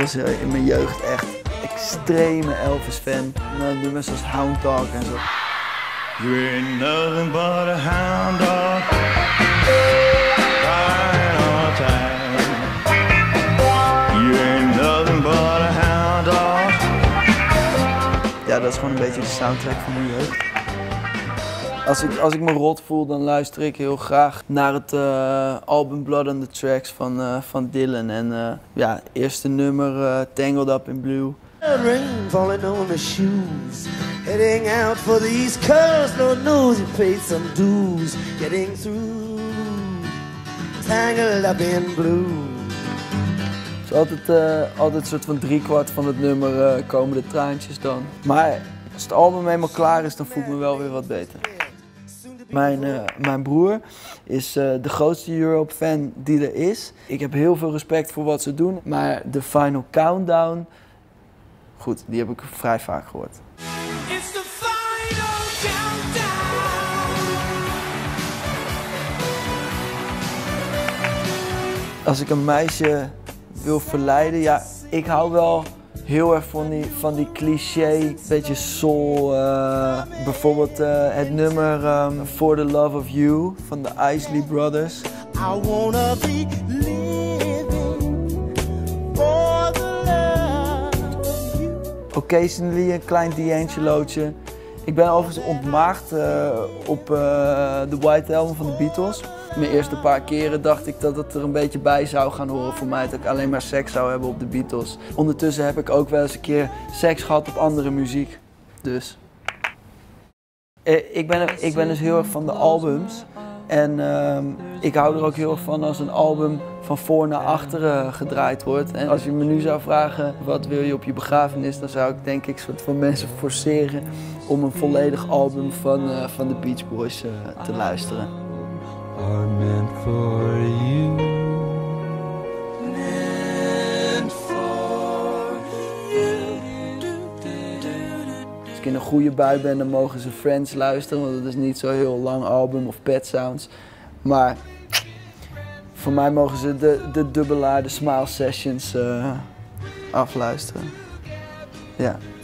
was in mijn jeugd echt extreme Elvis-fan. Nummers als Hound Dog en zo. You ain't nothing but a hound dog, crying all the time. You ain't nothing but a hound dog. Ja, dat is gewoon een beetje de soundtrack van mijn jeugd. Als ik me rot voel, dan luister ik heel graag naar het album Blood on the Tracks van Dylan. En ja, het eerste nummer, Tangled Up in Blue. Rain falling on the shoes, heading out for the East Coast. Lord knows he paid some dues, getting through, tangled up in blue. Het is altijd een soort van driekwart van het nummer komen de traantjes dan. Maar als het album eenmaal klaar is, dan voel ik me wel weer wat beter. Mijn broer is de grootste Europe-fan die er is. Ik heb heel veel respect voor wat ze doen, maar de Final Countdown, goed, die heb ik vrij vaak gehoord. It's the final countdown. Als ik een meisje wil verleiden, ja, ik hou wel heel erg van die cliché, beetje soul. Bijvoorbeeld het nummer For the Love of You van de Isley Brothers. I wanna be living for the love of you. Occasionally een klein D'Angelo'tje. Ik ben overigens ontmaagd op de White Album van de Beatles. Mijn eerste paar keren dacht ik dat het er een beetje bij zou gaan horen voor mij, dat ik alleen maar seks zou hebben op de Beatles. Ondertussen heb ik ook wel eens een keer seks gehad op andere muziek. Dus. Ik ben dus heel erg van de albums. En ik hou er ook heel erg van als een album van voor naar achteren gedraaid wordt. En als je me nu zou vragen wat wil je op je begrafenis, dan zou ik denk ik soort van mensen forceren om een volledig album van de Beach Boys te luisteren. Are meant for you. Meant for you. Als ik in een goede bui ben, dan mogen ze Friends luisteren, want het is niet zo'n heel lang album, of Pet Sounds. Maar voor mij mogen ze de dubbelaar, de Smile Sessions afluisteren. Ja.